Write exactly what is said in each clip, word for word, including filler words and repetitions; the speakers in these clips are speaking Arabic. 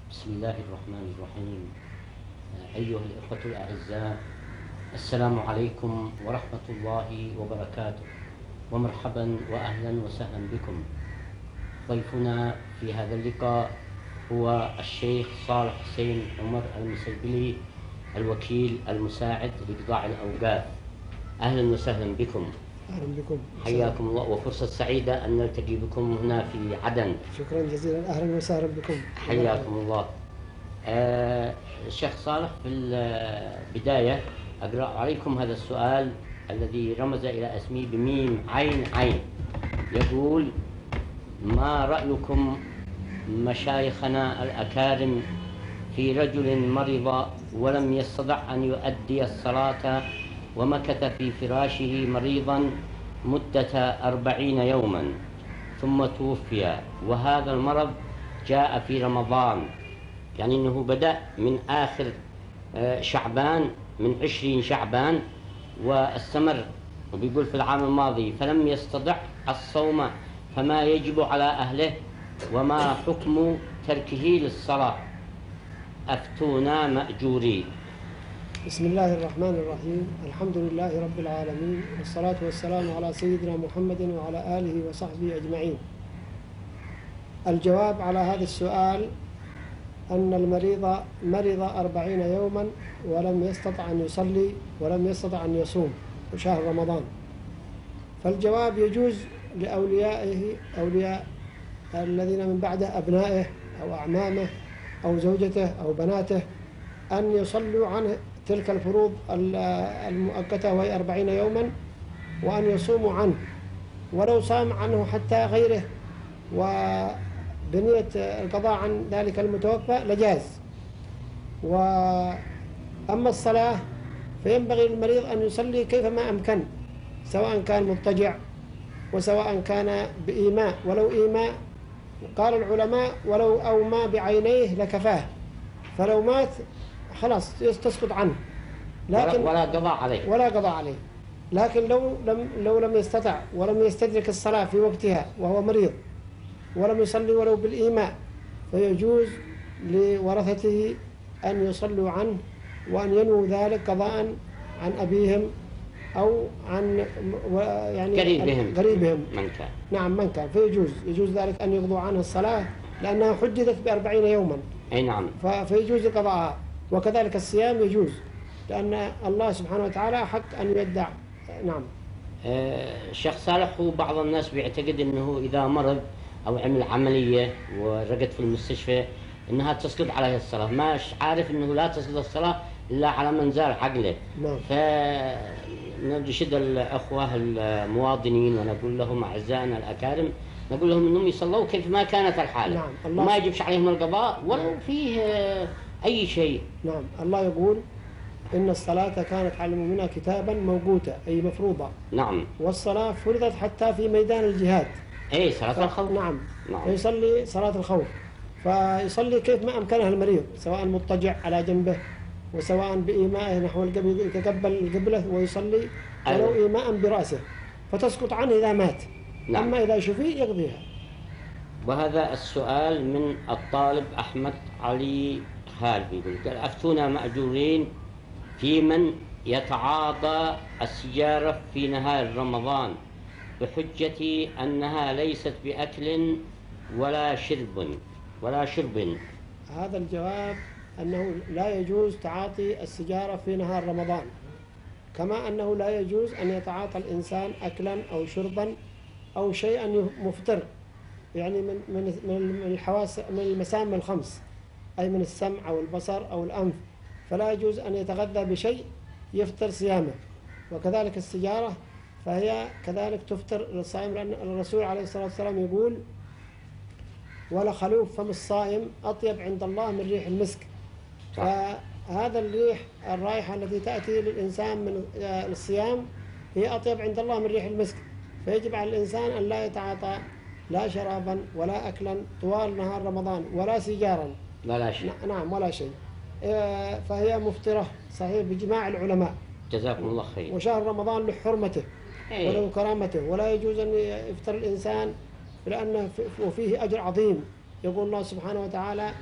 بسم الله الرحمن الرحيم. أيها الإخوة الأعزاء، السلام عليكم ورحمة الله وبركاته، ومرحبا وأهلا وسهلا بكم. ضيفنا في هذا اللقاء هو الشيخ صالح حسين عمر المسيبلي، الوكيل المساعد لقضاء الأوقاف. أهلا وسهلا بكم. أهلا بكم. حياكم الله، وفرصة سعيدة أن نلتقي بكم هنا في عدن. شكرا جزيلا، أهلا وسهلا بكم. حياكم الله. آه الشيخ صالح، في البداية أقرأ عليكم هذا السؤال الذي رمز إلى اسمه بميم عين عين. يقول: ما رأيكم مشايخنا الأكارم في رجل مرض ولم يستطع أن يؤدي الصلاة ومكث في فراشه مريضا مدة أربعين يوما ثم توفي، وهذا المرض جاء في رمضان، يعني أنه بدأ من آخر شعبان، من عشرين شعبان، واستمر، وبيقول في العام الماضي، فلم يستطع الصوم، فما يجب على أهله وما حكم تركه للصلاة؟ أفتونا مأجورين. بسم الله الرحمن الرحيم. الحمد لله رب العالمين، والصلاة والسلام على سيدنا محمد وعلى آله وصحبه أجمعين. الجواب على هذا السؤال أن المريض مرض أربعين يوما ولم يستطع أن يصلي ولم يستطع أن يصوم شهر رمضان، فالجواب يجوز لأوليائه، أولياء الذين من بعده، أبنائه أو أعمامه أو زوجته أو بناته، أن يصلوا عنه تلك الفروض المؤقتة وهي أربعين يوما، وأن يصوموا عنه، ولو صام عنه حتى غيره وبنية القضاء عن ذلك المتوفى لجاز. وأما الصلاة فينبغي للمريض أن يصلي كيفما أمكن، سواء كان مضطجع وسواء كان بإيماء، ولو إيماء قال العلماء ولو أومى بعينيه لكفاه، فلو مات خلاص تسقط عنه، لكن ولا قضاء عليه ولا قضاء عليه. لكن لو لم لو لم يستطع ولم يستدرك الصلاة في وقتها وهو مريض ولم يصلي ولو بالإيماء، فيجوز لورثته أن يصلوا عنه وأن ينووا ذلك قضاء عن أبيهم أو عن يعني قريبهم قريبهم من كان. نعم من كان، فيجوز يجوز ذلك أن يقضوا عنه الصلاة لأنها حددت بأربعين يوما. أي نعم. فيجوز قضاءها، وكذلك الصيام يجوز، لأن الله سبحانه وتعالى حق أن يدع. نعم. الشيخ صالح، هو بعض الناس بيعتقد أنه إذا مرض أو عمل عملية ورقد في المستشفى أنها تسقط عليه الصلاة، ماش عارف أنه لا تسقط الصلاة إلا على من زال عقله. نعم. فنرشد الأخوة المواطنين ونقول لهم أعزائنا الأكارم، نقول لهم أنهم يصلوا كيف ما كانت الحالة. نعم. الله وما يجبش عليهم القضاء ولو فيه أي شيء. نعم. الله يقول: إن الصلاة كانت على المؤمنين كتابا موقوتا، أي مفروضة. نعم. والصلاة فرضت حتى في ميدان الجهاد. أي صلاة ف... الخوف. نعم. نعم. فيصلي صلاة الخوف، فيصلي كيف ما أمكنه المريض، سواء مضطجع على جنبه وسواء بإيمائه نحو القبل، يتقبل القبلة ويصلي ولو أيوه. إيماء برأسه، فتسقط عنه إذا مات. نعم. أما إذا شفي يقضيها. وهذا السؤال من الطالب أحمد علي خالد، يقول: أفتونا مأجورين في من يتعاطى السيجارة في نهار رمضان بحجة أنها ليست بأكل ولا شرب ولا شرب. هذا الجواب أنه لا يجوز تعاطي السيجارة في نهار رمضان، كما أنه لا يجوز أن يتعاطى الإنسان أكلا أو شربا أو شيئا مفطر، يعني من من من الحواس، من المسام الخمس، أي من السمع أو البصر أو الأنف، فلا يجوز أن يتغذى بشيء يفطر صيامه. وكذلك السيجارة فهي كذلك تفطر للصائم، لأن الرسول عليه الصلاة والسلام يقول: ولا خلوف فم الصائم أطيب عند الله من ريح المسك. فهذا الريح، الرائحة التي تأتي للإنسان من الصيام هي أطيب عند الله من ريح المسك، فيجب على الإنسان أن لا يتعاطى لا شرابا ولا أكلا طوال نهار رمضان ولا سيجارا ولا شيء. نعم ولا شيء، فهي مفترة صحيح بإجماع العلماء. جزاكم الله خير. وشهر رمضان له حرمته وله كرامته، ولا يجوز أن يفطر الإنسان، لأنه وفيه أجر عظيم. يقول الله سبحانه وتعالى: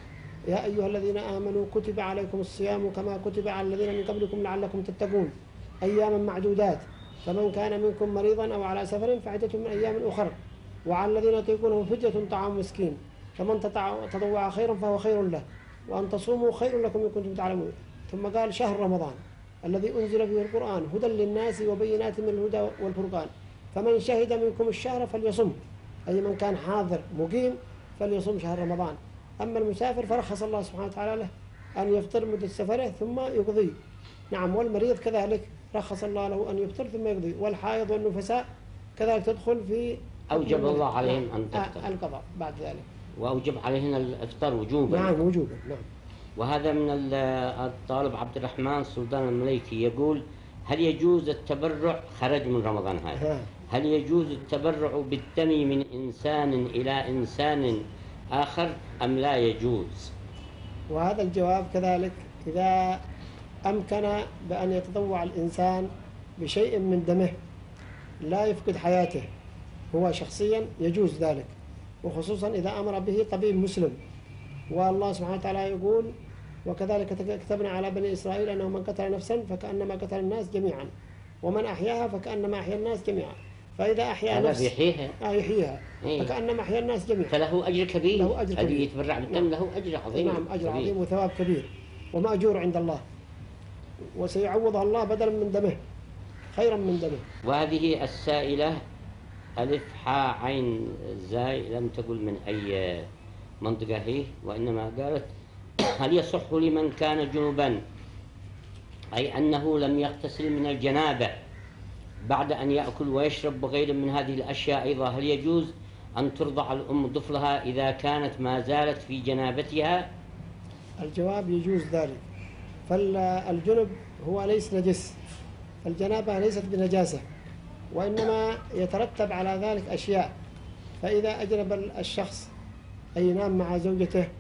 يا أيها الذين آمنوا كتب عليكم الصيام كما كتب على الذين من قبلكم لعلكم تتقون أياما معدودات فمن كان منكم مريضا أو على سفر فعدة من أيام أخر وعلى الذين يطيقونه فدية طعام مسكين فمن تطوع خيرا فهو خير له وأن تصوموا خير لكم إن كنتم تعلمون. ثم قال شهر رمضان الذي أنزل فيه القرآن هدى للناس وبينات من الهدى والفرقان فمن شهد منكم الشهر فليصم، أي من كان حاضر مقيم فليصم شهر رمضان. أما المسافر فرخص الله سبحانه وتعالى له أن يفطر مدة سفره ثم يقضي. نعم، والمريض كذلك رخص الله له أن يفطر ثم يقضي، والحائض والنفساء كذلك تدخل في أوجب الله عليهم أن تفطر القضاء بعد ذلك، وأوجب عليهن الإفطار وجوبا. نعم وجوبا. نعم. وهذا من الطالب عبد الرحمن سلطان المليكي يقول هل يجوز التبرع، خرج من رمضان هذا، هل يجوز التبرع بالدم من إنسان إلى إنسان آخر أم لا يجوز؟ وهذا الجواب كذلك إذا أمكن بأن يتطوع الإنسان بشيء من دمه لا يفقد حياته هو شخصيا يجوز ذلك، وخصوصا إذا أمر به طبيب مسلم. والله سبحانه وتعالى يقول وكذلك كتبنا على بني إسرائيل أنه من قتل نفسا فكأنما قتل الناس جميعا ومن أحياها فكأنما أحيا الناس جميعا. فإذا أحيا نفس يحييها آه يحييها إيه؟ فكأنما أحيا الناس جميعا، فله أجر كبير. له أجر كبير. الذي يتبرع بالدم نعم. له أجر عظيم. نعم، أجر كبير. عظيم وثواب كبير ومأجور عند الله، وسيعوضها الله بدلا من دمه خيرا من دمه. وهذه السائلة ألف حاء عين زاي لم تقل من أي منطقة هي، وإنما قالت هل يصح لمن كان جنوبا أي أنه لم يغتسل من الجنابة بعد أن يأكل ويشرب وغير من هذه الأشياء أيضا، هل يجوز أن ترضع الأم طفلها إذا كانت ما زالت في جنابتها؟ الجواب يجوز ذلك. فالجنب هو ليس نجس، الجنابة ليست بنجاسة، وإنما يترتب على ذلك أشياء. فإذا أجنب الشخص أي ينام مع زوجته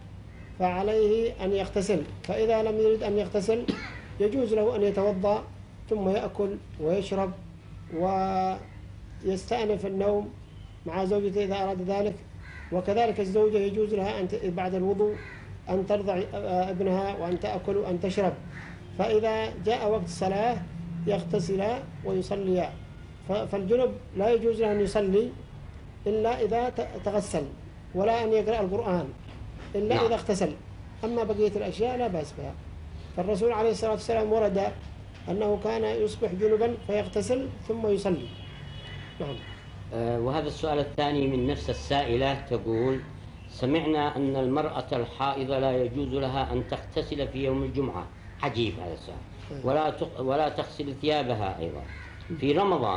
فعليه أن يغتسل، فإذا لم يريد أن يغتسل يجوز له أن يتوضأ ثم يأكل ويشرب ويستأنف النوم مع زوجته إذا أراد ذلك. وكذلك الزوجة يجوز لها أن بعد الوضوء أن ترضع ابنها وأن تأكل وأن تشرب. فإذا جاء وقت الصلاة يغتسلا ويصليا. فالجنب لا يجوز له أن يصلي إلا إذا تغسل، ولا أن يقرأ القرآن إلا نعم. إذا اغتسل. أما بقية الأشياء لا بأس بها. فالرسول عليه الصلاة والسلام ورد أنه كان يصبح جنبا فيغتسل ثم يصلي. نعم. آه وهذا السؤال الثاني من نفس السائلة تقول سمعنا أن المرأة الحائضة لا يجوز لها أن تغتسل في يوم الجمعة. عجيب هذا السؤال. ولا ولا تغسل ثيابها أيضا في رمضان،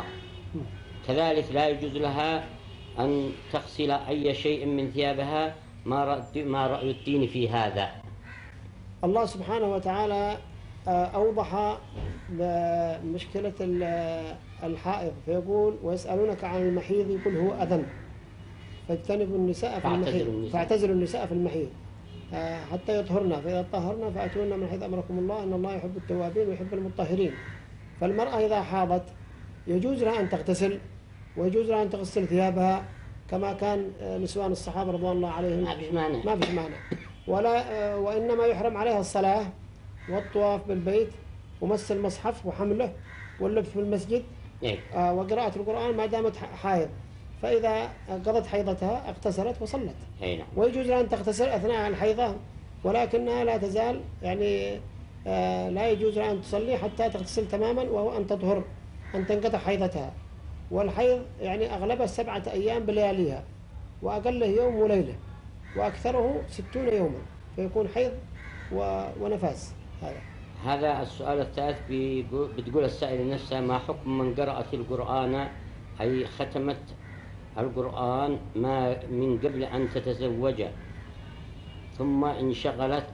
كذلك لا يجوز لها أن تغسل أي شيء من ثيابها. ما ما رأي الدين في هذا؟ الله سبحانه وتعالى أوضح مشكلة الحائض فيقول ويسألونك عن المحيض يقول هو أذن فاجتنبوا النساء في المحيض فاعتزلوا النساء في المحيض حتى يطهرنا فإذا طهرنا فأتونا من حيث أمركم الله إن الله يحب التوابين ويحب المطهرين. فالمرأة إذا حاضت يجوز لها أن تغتسل ويجوز لها أن تغسل ثيابها كما كان نسوان الصحابة رضوان الله عليهم، ما فيش مانع ما فيش مانع ولا وإنما يحرم عليها الصلاة والطواف بالبيت ومس المصحف وحمله واللبس في المسجد وقراءة القرآن ما دامت حائض. فإذا قضت حيضتها اغتسلت وصلت. ويجوز لها أن تغتسل أثناء الحيضة ولكنها لا تزال يعني لا يجوز لها أن تصلي حتى تغتسل تماما وهو أن تطهر أن تنقطع حيضتها. والحيض يعني أغلبها سبعة أيام بلياليها وأقله يوم وليلة وأكثره ستون يوما فيكون حيض ونفاس. هذا هذا السؤال الثالث بتقول السائل نفسها ما حكم من قرأت القرآن أي ختمت القرآن ما من قبل أن تتزوج ثم انشغلت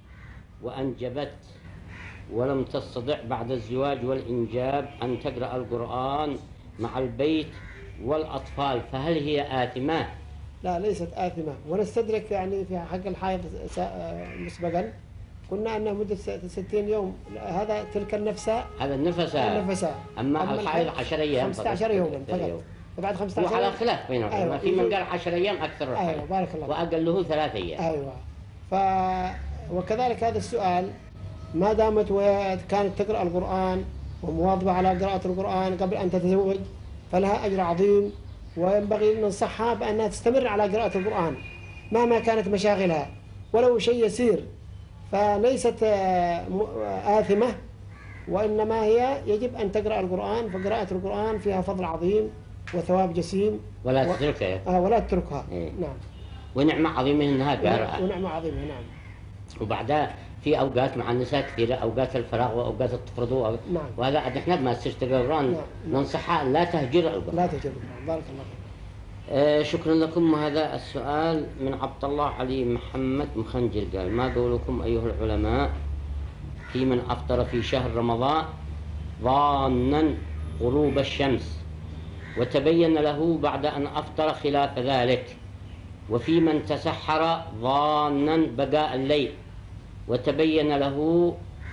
وأنجبت ولم تستطع بعد الزواج والإنجاب أن تقرأ القرآن مع البيت والأطفال، فهل هي آثمة؟ لا ليست آثمة. ونستدرك يعني في حق الحائض مسبقا قلنا أنها مدة ستين يوم هذا تلك النفساء هذا النفساء النفساء أما, أما الحائض عشر أيام خمسة عشر يوما فقط. فبعد خمسة عشر وعلى خلاف بينهم. أيوة. في من قال عشر أيام أكثر أيوة بارك الله وأقله ثلاث أيام. أيوة. ف وكذلك هذا السؤال ما دامت كانت تقرأ القرآن ومواظبة على قراءة القرآن قبل أن تتزوج فلها أجر عظيم، وينبغي أن ننصحها بأنها تستمر على قراءة القرآن مهما كانت مشاغلها ولو شيء يسير، فليست آثمة، وإنما هي يجب أن تقرأ القرآن، فقراءة القرآن فيها فضل عظيم وثواب جسيم ولا و... تتركها. آه ولا تتركها. إيه. نعم. ونعمة عظيمة إنها قراءة. ونعمة عظيمة. نعم. وبعدها في أوقات مع النساء كثيرة، أوقات الفراغ وأوقات التفرض. نعم. وهذا نحن ما تشتغل القرآن. نعم. ننصحها لا تهجر القرآن. لا تهجر القرآن. بارك الله فيك. آه شكرا لكم. وهذا السؤال من عبد الله علي محمد مخنجل قال: ما قولكم أيها العلماء في من أفطر في شهر رمضان ظانا غروب الشمس وتبين له بعد أن أفطر خلاف ذلك، وفي من تسحر ظانا بقاء الليل وتبين له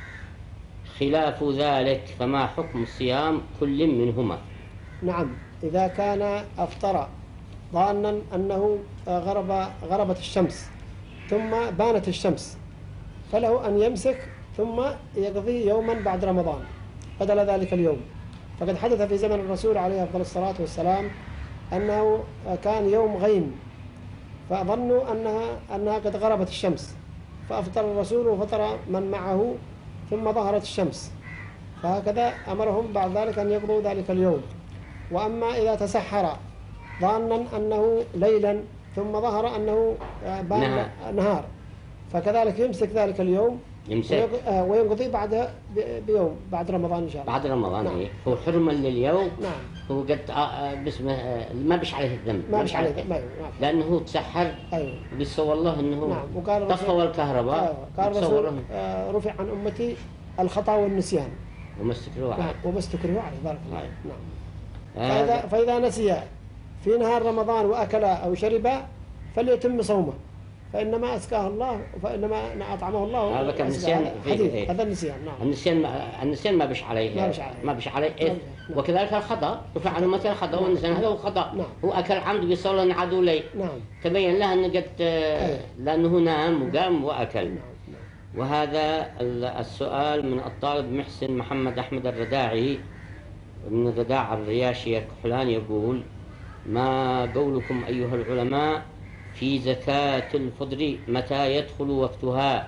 خلاف ذلك، فما حكم الصيام كل منهما؟ نعم، إذا كان أفطر ظانا أنه غرب غربت الشمس ثم بانت الشمس فله أن يمسك ثم يقضي يوما بعد رمضان بدل ذلك اليوم. فقد حدث في زمن الرسول عليه أفضل الصلاة والسلام أنه كان يوم غيم فظنوا أنها, أنها قد غربت الشمس فأفطر الرسول وفطر من معه ثم ظهرت الشمس، فهكذا أمرهم بعد ذلك أن يقضوا ذلك اليوم. وأما إذا تسحر ظانا أنه ليلا ثم ظهر أنه بان نهار فكذلك يمسك ذلك اليوم يمسك وينقضي بعد بيوم بعد رمضان إن شاء الله. بعد رمضان. نعم. إيه؟ هو حرما لليوم. نعم. هو قد باسمه ما بش عليه الذنب، ما بش عليه الذنب. أيوه. لأنه هو تسحر. أيوه. بيصور الله أنه نعم. وقال طفى الكهرباء. أيوه. قال الرسول رفع عن أمتي الخطأ والنسيان وما استكرهوا عليه. نعم. وما استكرهوا عليه. بارك الله. نعم. نعم. فإذا, فإذا نسي في نهار رمضان وأكل أو شرب فليتم صومه فإنما أسكاه الله فإنما أطعمه الله. هذا كان نسيان. إيه؟ هذا النسيان. نعم. النسيان ما النسيان ما بش عليه. ما بش عليه. ما بش عليه. إيه؟ نعم. وكذلك الخطأ رفع عنه مثل الخطأ نعم. والنسيان هذا هو خطأ. نعم. هو أكل عمد بيصور أن عدو لي. نعم. تبين له أنه قد أيه. لأنه نام وقام وأكل. نعم. وهذا السؤال من الطالب محسن محمد أحمد الرداعي من الرداع الرياشي الكحلان يقول: ما قولكم أيها العلماء في زكاة الفطر متى يدخل وقتها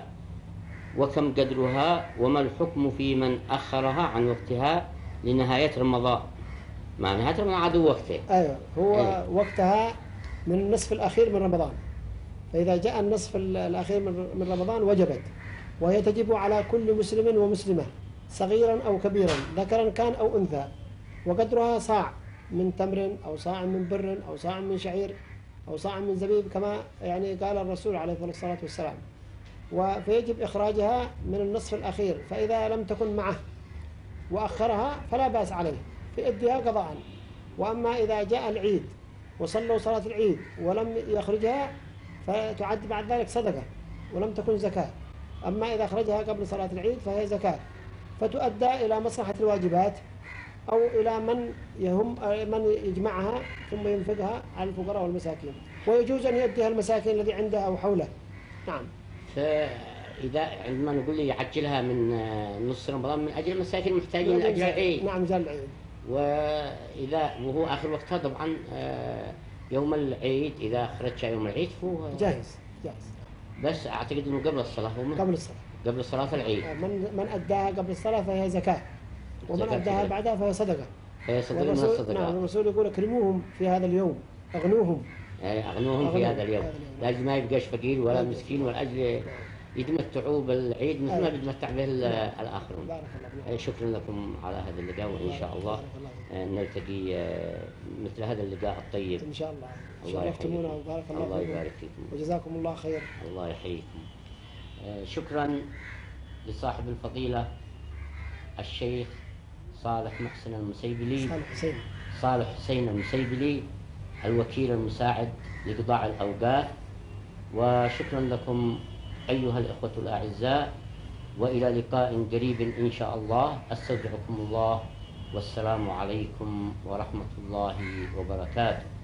وكم قدرها وما الحكم في من أخرها عن وقتها لنهاية رمضان؟ ما نهاية رمضان عدو وقته. أيوة هو أيه. وقتها من النصف الأخير من رمضان، فإذا جاء النصف الأخير من رمضان وجبت، وهي تجب على كل مسلم ومسلمة صغيرا أو كبيرا ذكرا كان أو أنثى، وقدرها صاع من تمر أو صاع من بر أو صاع من شعير أو صاع من زبيب كما يعني قال الرسول عليه الصلاة والسلام. فيجب إخراجها من النصف الأخير، فإذا لم تكن معه وأخرها فلا بأس عليه في إديها قضاء. وأما إذا جاء العيد وصلوا صلاة العيد ولم يخرجها فتعد بعد ذلك صدقة ولم تكن زكاة. أما إذا أخرجها قبل صلاة العيد فهي زكاة، فتؤدى إلى مصلحة الواجبات أو إلى من يهم من يجمعها ثم ينفقها على الفقراء والمساكين، ويجوز أن يؤديها المساكين الذي عنده أو حوله. نعم. فإذا عندما نقول لي يعجلها من نص رمضان من أجل المساكين المحتاجين لأجل العيد. نعم جل العيد. وإذا وهو آخر وقتها طبعا يوم العيد إذا أخرجها يوم العيد فهو جاهز جاهز. بس أعتقد إنه قبل الصلاة هو قبل الصلاة قبل صلاة العيد. من من أداها قبل الصلاة فهي زكاة، ومن أداها بعدها فهي صدقة. هي صدقة من الصدقة. نعم. الرسول يقول اكرموهم في هذا اليوم، أغنوهم. أغنوهم في هذا اليوم، لأجل ما يبقاش فقير ولا مسكين، والأجل يتمتعوا بالعيد مثل ما بيتمتع به الآخرون. شكرا لكم على هذا اللقاء، وإن شاء الله نلتقي مثل هذا اللقاء الطيب إن شاء الله. شرفتمونا وبارك الله, الله يبارك فيكم وجزاكم الله خير. الله يحييكم. شكرا لصاحب الفضيلة الشيخ صالح محسن المسيبلي صالح حسين صالح حسين المسيبلي الوكيل المساعد لقضاء الأوقاف. وشكرا لكم أيها الإخوة الأعزاء، وإلى لقاء قريب إن شاء الله. أستودعكم الله، والسلام عليكم ورحمة الله وبركاته.